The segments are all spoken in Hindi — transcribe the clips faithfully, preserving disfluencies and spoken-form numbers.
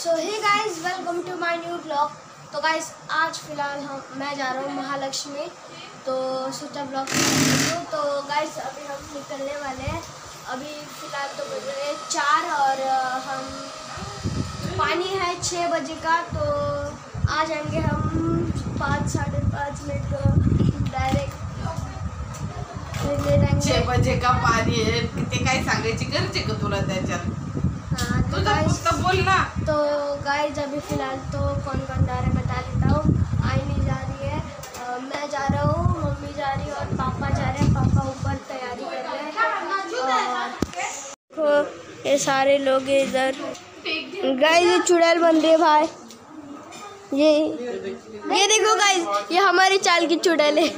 So hey guys, welcome to my new blog. तो गाइस आज फ़िलहाल हम मैं जा रहा हूँ महालक्ष्मी, तो सोचा ब्लॉग करूँ। तो गाइस अभी हम निकलने वाले हैं। अभी फ़िलहाल तो बज रहे हैं चार और हम पानी है छः बजे का, तो आ जाएंगे हम पाँच साढ़े पाँच मिनट डायरेक्ट ले जाएंगे। छः बजे का पाणी आहे, ते काय सांगायची गरज आहे का तुला त्याच्यात? हाँ तो गाइस बोल ना। तो गाइस अभी फ़िलहाल तो कौन कौन जा रहे हैं बता देता हूँ। आईनी जा रही है, आ, मैं जा रहा हूँ, मम्मी जा रही है और पापा जा रहे हैं। पापा ऊपर तैयारी कर रहे हैं। और ये सारे लोग इधर। गाइस ये चुड़ैल बन रही है भाई। ये ये देखो गाइस, ये हमारी चाल की चुड़ैल है।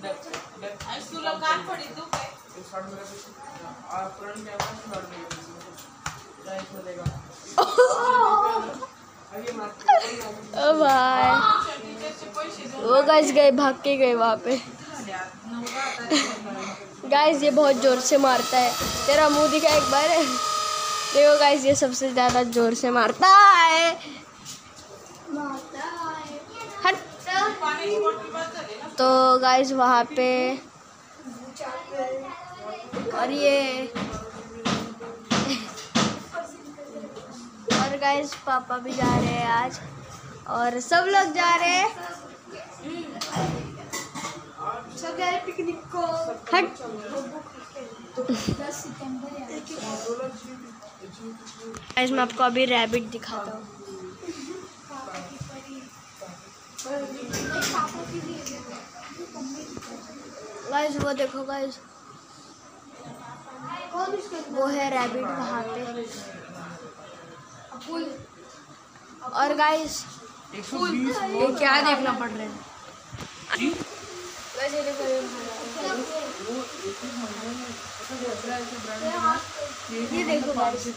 ओ भाई, वो गाइस गए, भाग के गए वहाँ पे। गाइस ये बहुत जोर से मारता है। तेरा मुंह दिखा एक बार। देखो गाइस, ये सबसे ज्यादा जोर से मारता है। हट। तो गाइस वहाँ पे और ये और गाइस पापा भी जा रहे हैं आज, और सब लोग जा रहे हैं। सब जा रहे पिकनिक को। हट। गाइस मैं आपको अभी रैबिट दिखाता हूँ। गाइस वो देखो गाइस, वो है रैबिट वहाँ पे। और गाइस ये क्या देखना पड़ रहा है। वैसे देखो ये देखो गाइस,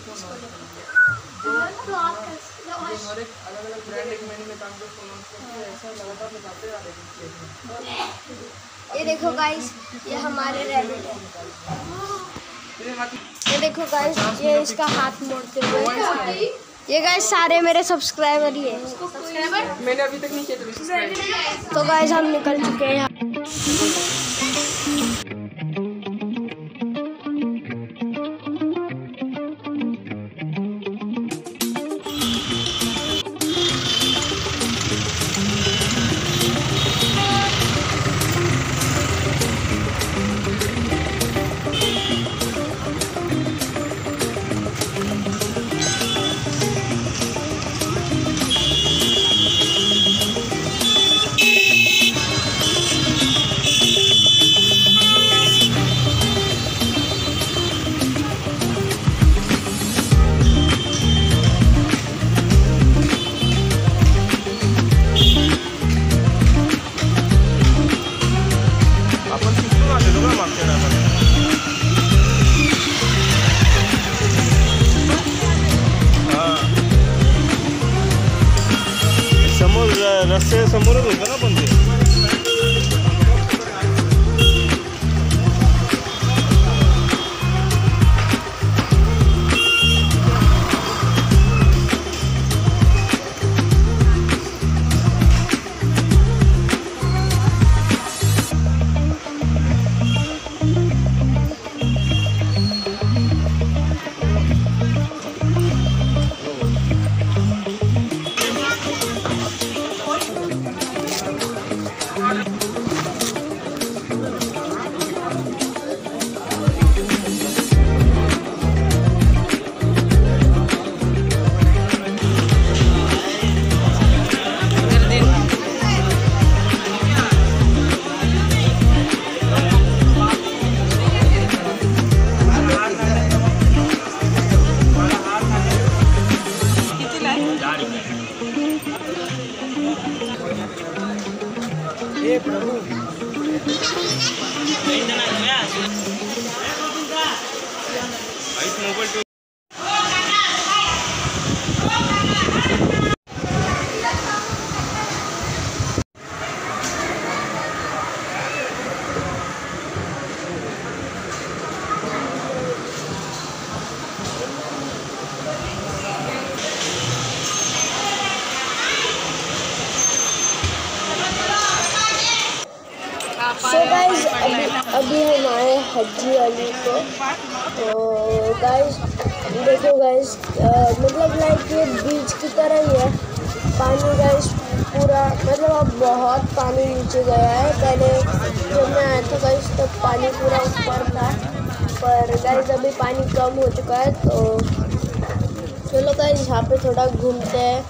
ये देखो गाइस, ये हमारे रैबिट है। ये देखो गाइस, ये इसका हाथ मोड़ते हुए। ये गाइस सारे मेरे सब्सक्राइबर ही है। मैंने अभी तक नहीं किया। तो गाइस हम निकल चुके हैं यहाँ। समोर रस्ते समोरच होतं ना पण ते। हे प्रभु मोबाइल अभी हम आए हज्जी अली को। तो गाइस देखो गाइस, मतलब लाइक ये बीच की तरह ही है पानी गाइस पूरा, मतलब अब बहुत पानी नीचे गया है। पहले जब मैं आया था गाइस तब पानी पूरा ऊपर था, पर गाइस अभी पानी कम हो चुका है। तो चलो गाइस यहाँ पे थोड़ा घूमते हैं।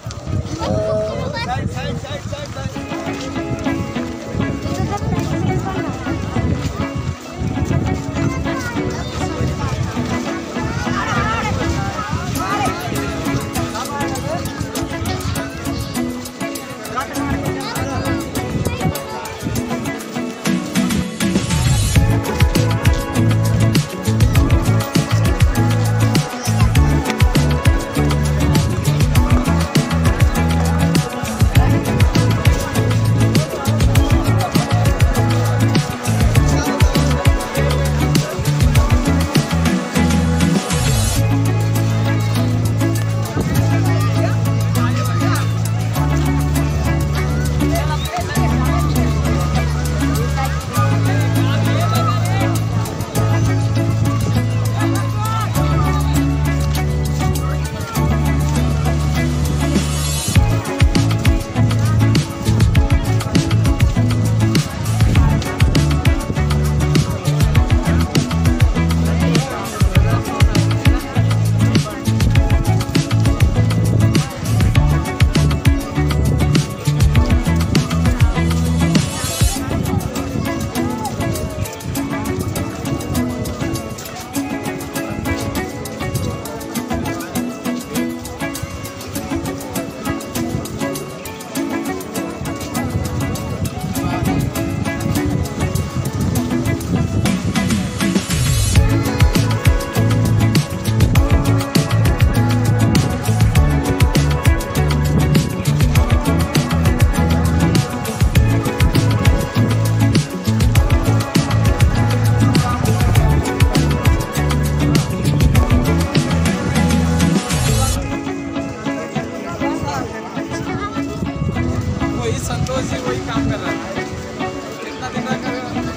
संतोष जी वही काम कर रहा है, कितना दिन कर रहा है।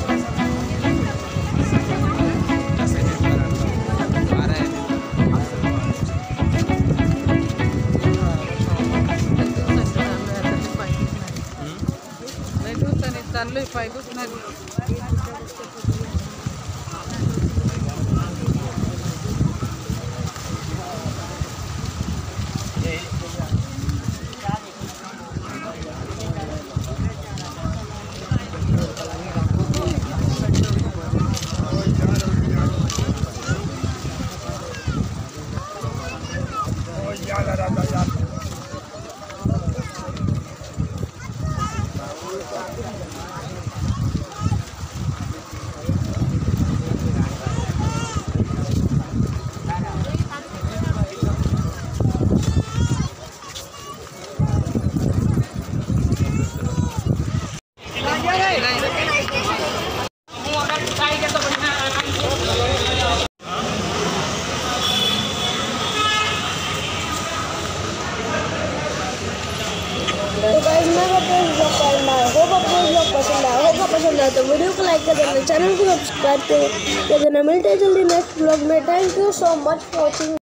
तो गाइस मैं आपको इस ब्लॉग पसंद आया होप आपको इस ब्लॉग पसंद आया होगा पसंद आया तो वीडियो को लाइक कर देना, चैनल को सब्सक्राइब कर देना। मिलते हैं जल्दी नेक्स्ट ब्लॉग में। Thank you so much for watching.